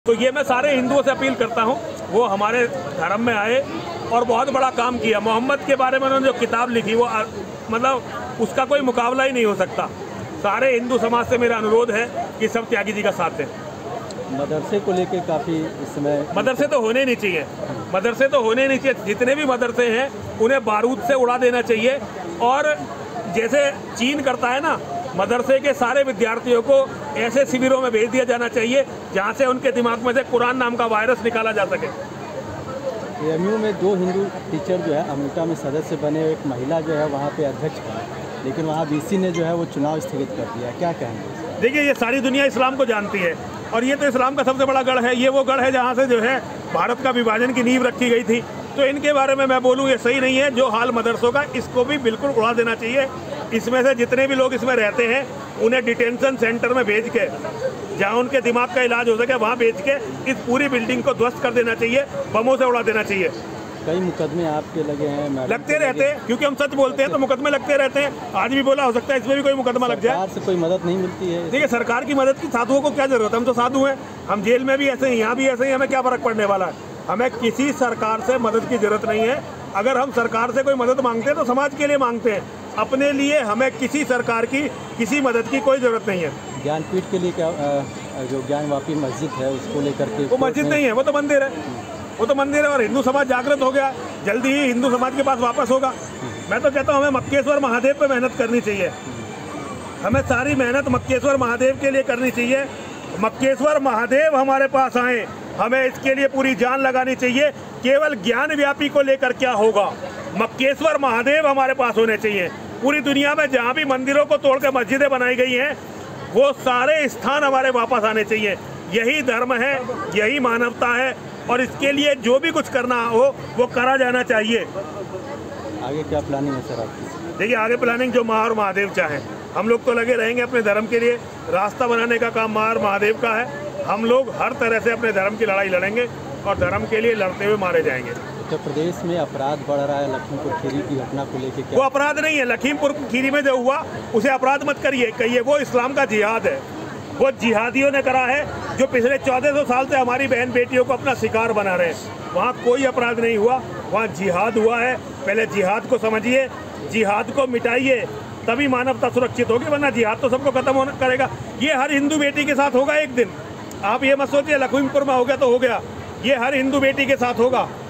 तो ये मैं सारे हिंदुओं से अपील करता हूँ वो हमारे धर्म में आए और बहुत बड़ा काम किया। मोहम्मद के बारे में उन्होंने जो किताब लिखी वो मतलब उसका कोई मुकाबला ही नहीं हो सकता। सारे हिंदू समाज से मेरा अनुरोध है कि सब त्यागी जी का साथ दें। मदरसे को लेकर काफ़ी इस समय मदरसे तो होने नहीं चाहिए, मदरसे तो होने नहीं चाहिए। जितने भी मदरसे हैं उन्हें बारूद से उड़ा देना चाहिए। और जैसे चीन करता है ना, मदरसे के सारे विद्यार्थियों को ऐसे शिविरों में भेज दिया जाना चाहिए जहां से उनके दिमाग में से कुरान नाम का वायरस निकाला जा सके। एएमयू में 2 हिंदू टीचर जो है अमेरिका में सदस्य बने, एक महिला जो है वहाँ पे अध्यक्ष बनी, लेकिन वहाँ बीसी ने जो है वो चुनाव स्थगित कर दिया। क्या कहेंगे? देखिए, ये सारी दुनिया इस्लाम को जानती है और ये तो इस्लाम का सबसे बड़ा गढ़ है। ये वो गढ़ है जहाँ से जो है भारत का विभाजन की नींव रखी गई थी। तो इनके बारे में मैं बोलूँ ये सही नहीं है। जो हाल मदरसों का, इसको भी बिल्कुल उड़ा देना चाहिए। इसमें से जितने भी लोग इसमें रहते हैं उन्हें डिटेंशन सेंटर में भेज के, जहाँ उनके दिमाग का इलाज हो सके वहाँ भेज के इस पूरी बिल्डिंग को ध्वस्त कर देना चाहिए, बमों से उड़ा देना चाहिए। कई मुकदमे आपके लगे हैं? लगते रहते हैं, क्योंकि हम सच बोलते हैं तो मुकदमे लगते रहते हैं। आज भी बोला, हो सकता है इसमें भी कोई मुकदमा लग जाए। सरकार से कोई मदद नहीं मिलती है? देखिए, सरकार की मदद की साधुओं को क्या जरूरत है? हम तो साधु हैं, हम जेल में भी ऐसे हैं, यहाँ भी ऐसे ही, हमें क्या फर्क पड़ने वाला है? हमें किसी सरकार से मदद की जरूरत नहीं है। अगर हम सरकार से कोई मदद मांगते हैं तो समाज के लिए मांगते हैं, अपने लिए हमें किसी सरकार की किसी मदद की कोई जरूरत नहीं है। ज्ञानपीठ के लिए क्या जो ज्ञानवापी मस्जिद है उसको लेकर के? वो मस्जिद नहीं है, वो तो मंदिर है, वो तो मंदिर है। और हिंदू समाज जागृत हो गया, जल्दी ही हिंदू समाज के पास वापस होगा। मैं तो कहता हूँ हमें मक्केश्वर महादेव पे मेहनत करनी चाहिए। हमें सारी मेहनत मक्केश्वर महादेव के लिए करनी चाहिए। मक्केश्वर महादेव हमारे पास आए, हमें इसके लिए पूरी जान लगानी चाहिए। केवल ज्ञान व्यापी को लेकर क्या होगा? मक्केश्वर महादेव हमारे पास होने चाहिए। पूरी दुनिया में जहाँ भी मंदिरों को तोड़ कर मस्जिदें बनाई गई हैं, वो सारे स्थान हमारे वापस आने चाहिए। यही धर्म है, यही मानवता है और इसके लिए जो भी कुछ करना हो वो करा जाना चाहिए। आगे क्या प्लानिंग है सर आपकी? देखिए, आगे प्लानिंग जो माँ और महादेव चाहें। हम लोग तो लगे रहेंगे अपने धर्म के लिए। रास्ता बनाने का काम माँ और महादेव का है। हम लोग हर तरह से अपने धर्म की लड़ाई लड़ेंगे और धर्म के लिए लड़ते हुए मारे जाएंगे। उत्तर प्रदेश में अपराध बढ़ रहा है, लखीमपुर खीरी की घटना को लेकर क्या? वो अपराध नहीं है। लखीमपुर खीरी में जो हुआ उसे अपराध मत कहिए, वो इस्लाम का जिहाद है। वो जिहादियों ने करा है जो पिछले 1400 साल से हमारी बहन बेटियों को अपना शिकार बना रहे हैं। वहाँ कोई अपराध नहीं हुआ, वहाँ जिहाद हुआ है। पहले जिहाद को समझिए, जिहाद को मिटाइए, तभी मानवता सुरक्षित होगी, वरना जिहाद तो सबको खत्म होना करेगा। ये हर हिंदू बेटी के साथ होगा एक दिन। आप ये मत सोचिए लखीमपुर में हो गया तो हो गया, ये हर हिंदू बेटी के साथ होगा।